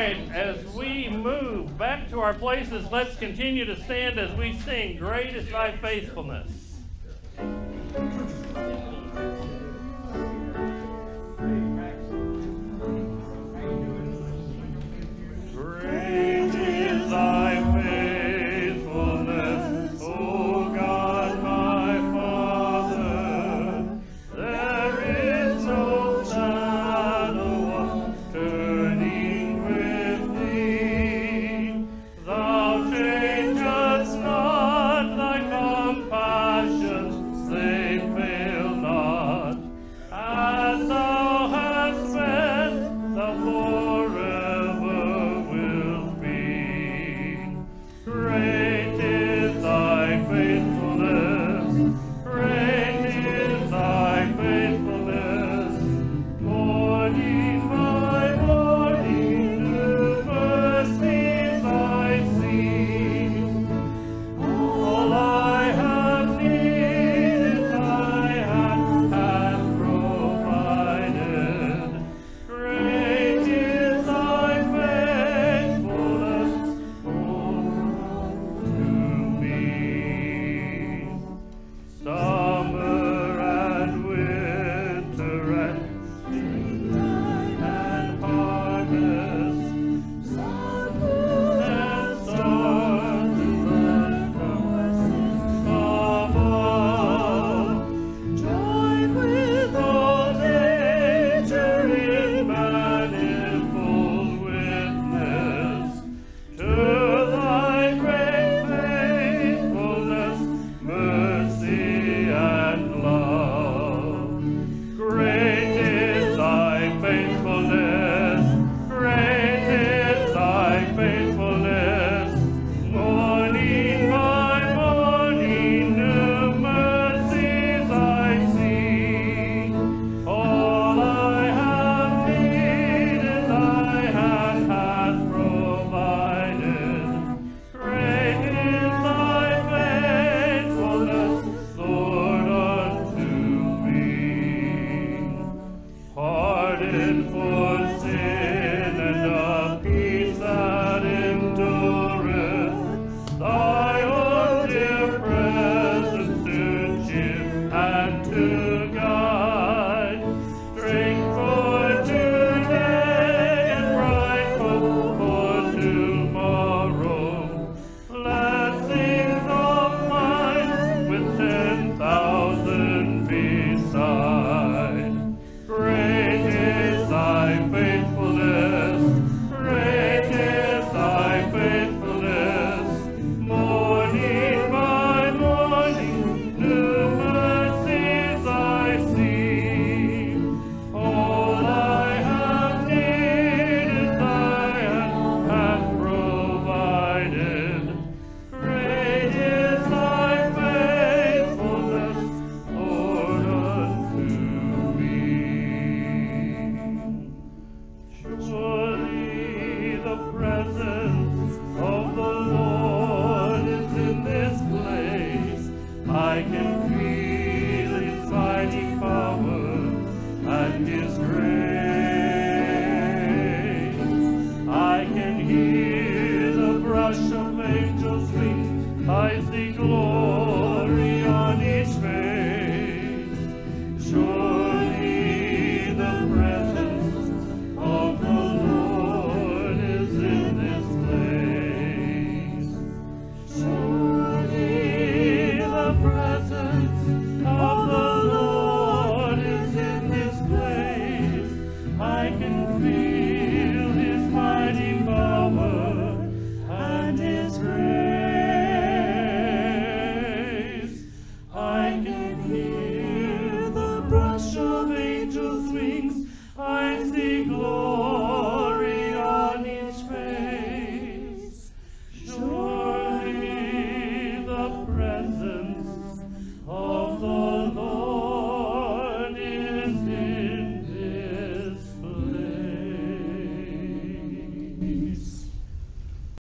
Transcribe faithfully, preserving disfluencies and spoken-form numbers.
right, as we move back to our places, let's continue to stand as we sing, "Great is Thy Faithfulness." Great is Thy faithfulness, O God, my Father. There is no shadow of turning with Thee. Thou changest not, Thy compassions, they fail not. As Thou hast been, Thou forever wilt be. Great is Thy faithfulness, great is Thy faithfulness. Morning by morning, new mercies I see. All I have needed, Thy hand hath provided. Great is Thy faithfulness, to me. Summer and winter and spring and harvest, sun and stars to the courses above, join with all nature in manifold witness to Thy great faithfulness, mercy and love. Great is Thy faithfulness, great is Thy faithfulness. Morning by morning, new mercies I see. All I have needed, Thy hand hath provided. Great is Thy faithfulness, Lord, unto me. Pardon for sin.